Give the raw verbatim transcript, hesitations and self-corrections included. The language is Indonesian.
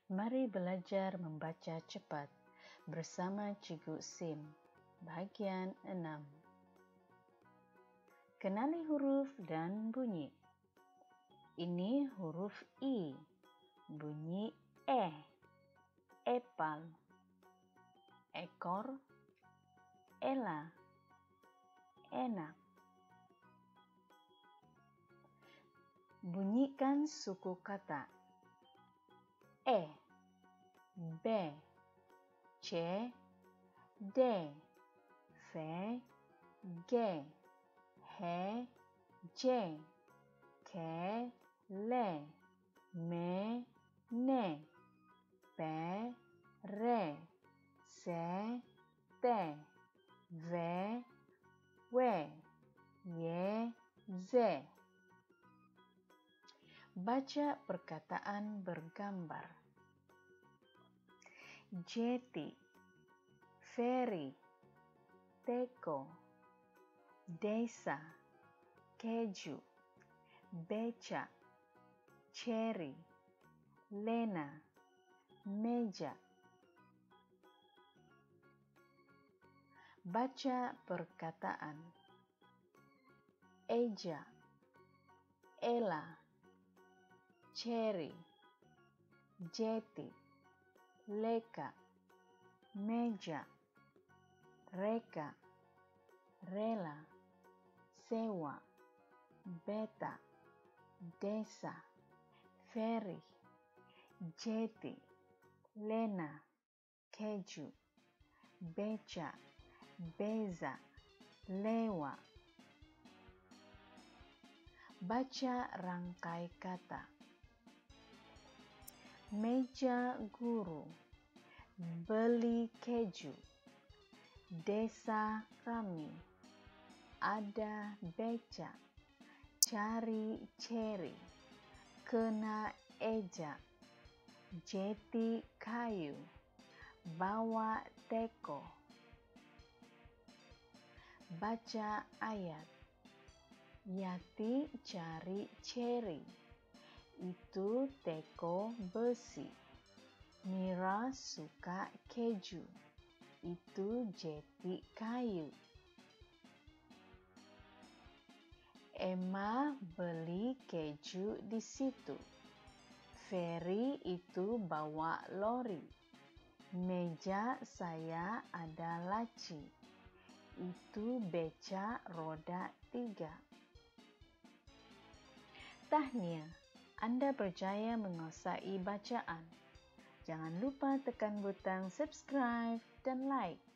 Mari belajar membaca cepat bersama Cikgu Sim. Bagian enam. Kenali huruf dan bunyi. Ini huruf I, bunyi E, epal, ekor, ela, enak. Bunyikan suku kata E, B, C, D, V, G, H, J, K, L, M, N, P, R, S, T, V, W, Y, Z. Baca perkataan bergambar. Jeti, ferry, teko, desa, keju, beca, cherry, lena, meja. Baca perkataan. Eja, ela, cherry, jeti, leka, meja, reka, rela, sewa, beta, desa, ferry, jeti, lena, keju, beca, beza, lewa. Baca rangkai kata. Meja guru, beli keju, desa kami, ada beca, cari ceri, kena eja, jeti kayu, bawa teko. Baca ayat. Yati cari ceri, itu teko besi. Mira suka keju, itu jeti kayu. Emma beli keju di situ. Ferry itu bawa lori. Meja saya ada laci. Itu beca roda tiga. Tahniah, Anda berjaya menguasai bacaan. Jangan lupa tekan butang subscribe dan like.